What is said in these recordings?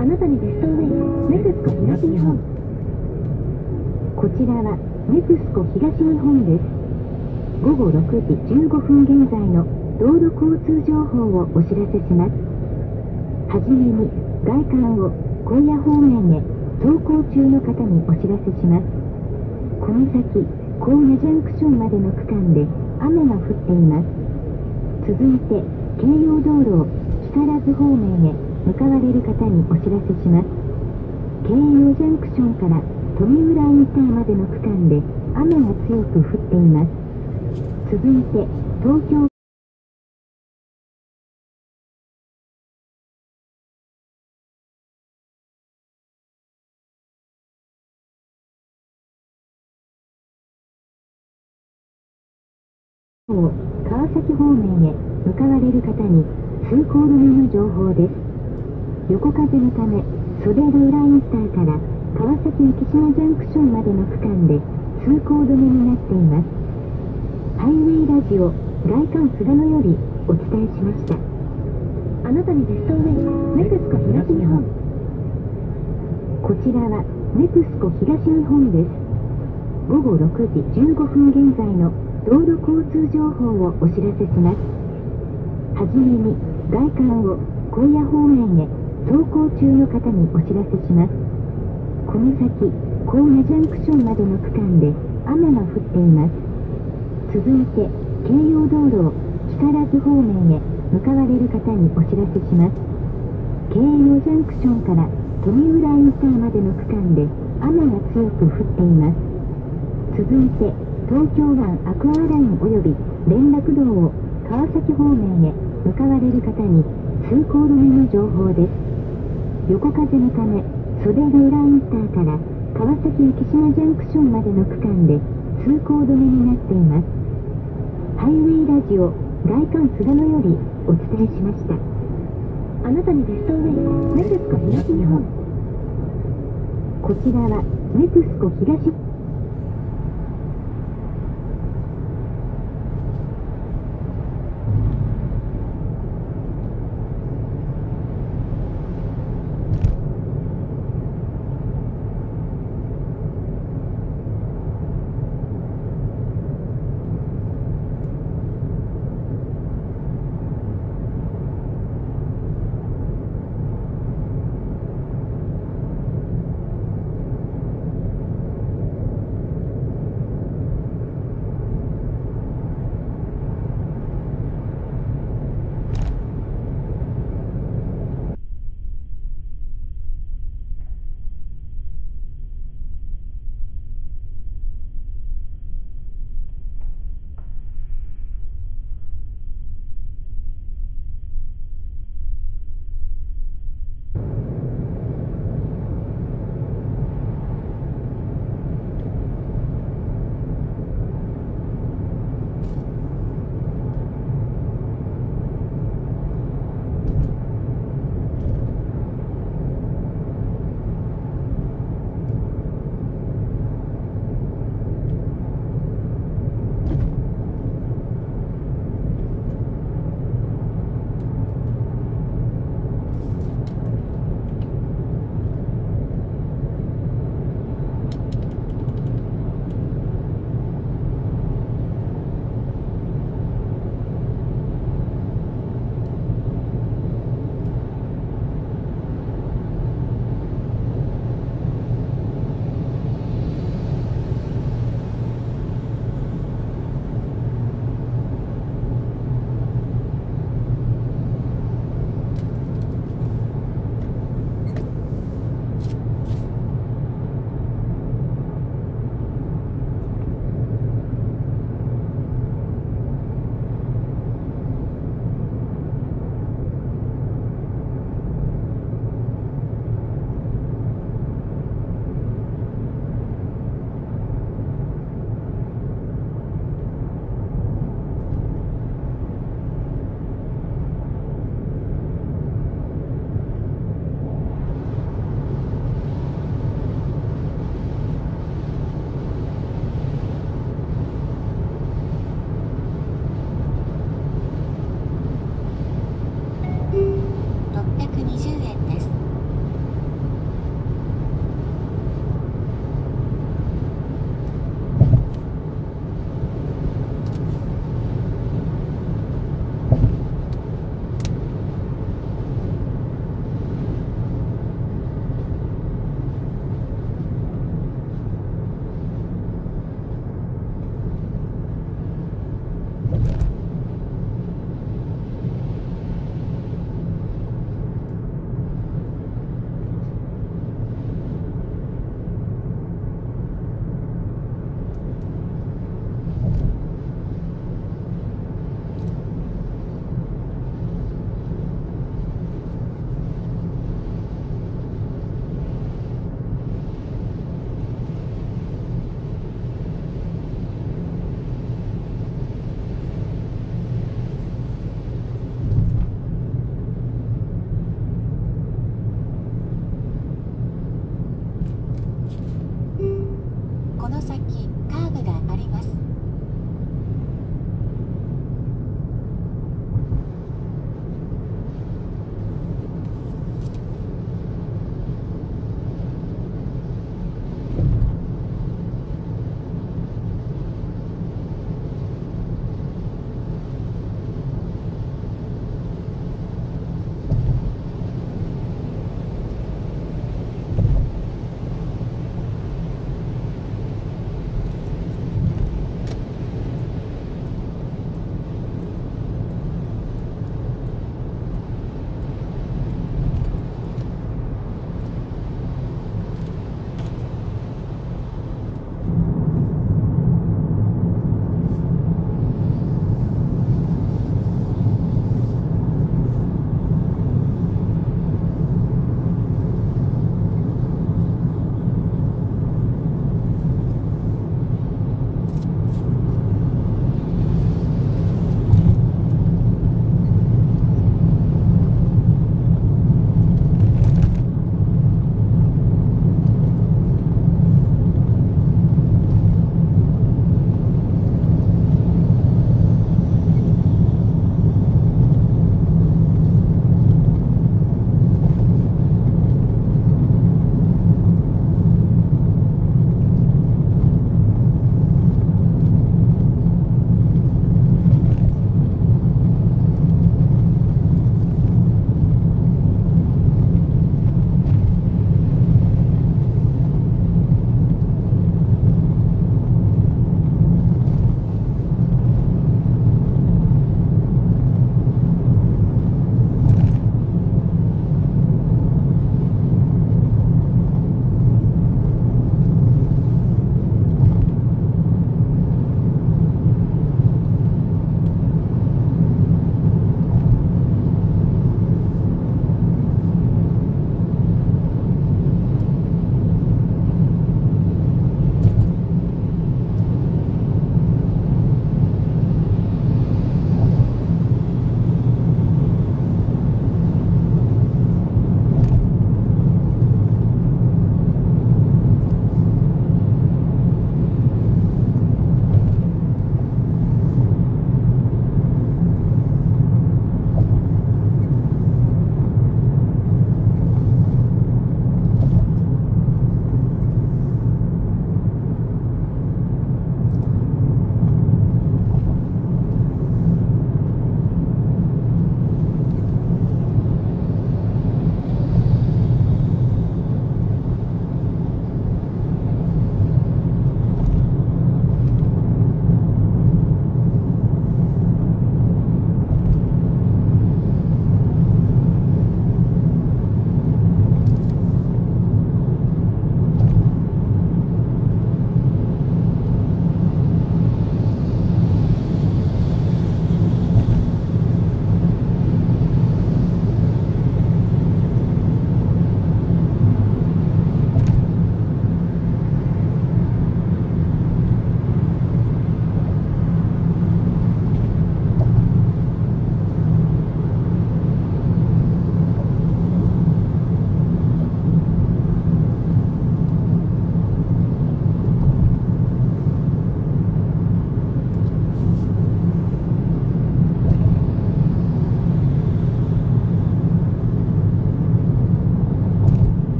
あなたにベストウェイ、ネクスコ東日本。こちらはネクスコ東日本です。午後6時15分現在の道路交通情報をお知らせします。はじめに外環を高野方面へ走行中の方にお知らせします。この先高野ジャンクションまでの区間で雨が降っています。続いて京葉道路を木更津方面へ向かわれる方にお知らせします。京葉ジャンクションから富浦インターまでの区間で雨が強く降っています。続いて東京川崎方面へ向かわれる方に通行止めの情報です。横風のため袖ヶ浦インターから川崎浮島ジャンクションまでの区間で通行止めになっています。ハイウェイラジオ外環菅野よりお伝えしました。あなたにベストウェイ、ネクスコ東日本。こちらはネクスコ東日本です。午後6時15分現在の道路交通情報をお知らせします。はじめに外環を高野方面へ走行中の方にお知らせします。この先高野ジャンクションまでの区間で雨が降っています。続いて京葉道路を木更津方面へ向かわれる方にお知らせします。京葉ジャンクションから富浦インターまでの区間で雨が強く降っています。続いて東京湾アクアライン及び連絡道を川崎方面へ向かわれる方に通行止めの情報です。横風のため袖ヶ浦インターから川崎浮島ジャンクションまでの区間で通行止めになっています。ハイウェイラジオ外環菅野よりお伝えしました。あなたにベストウェイ、ネクスコ東日本。こちらはネクスコ東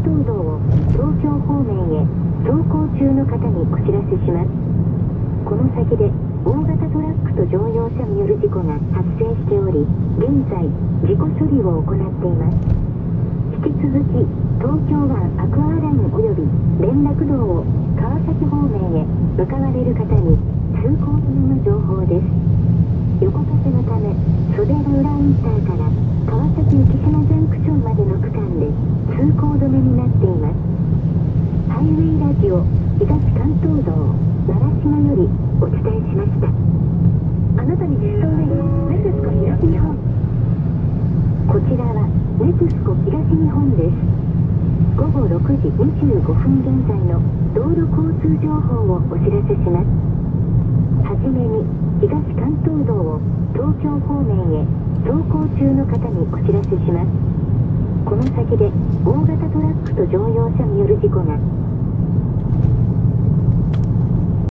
東道を東京方面へ走行中の方にお知らせします。この先で大型トラックと乗用車による事故が発生しており、現在事故処理を行っています。引き続き東京湾アクアライン及び連絡道を川崎方面へ向かわれる方に通行止めの情報です。横風のため袖ヶ浦インターから川崎浮島ジャンクションまでの区間で通行止めになっています。ハイウェイラジオ東関東道習島よりお伝えしました。あなたに実装レイネテスコ東日本。こちらはネテスコ東日本です。午後6時25分現在の道路交通情報をお知らせします。はじめに東関東道を東京方面へ走行中の方にお知らせします。この先で大型トラックと乗用車による事故が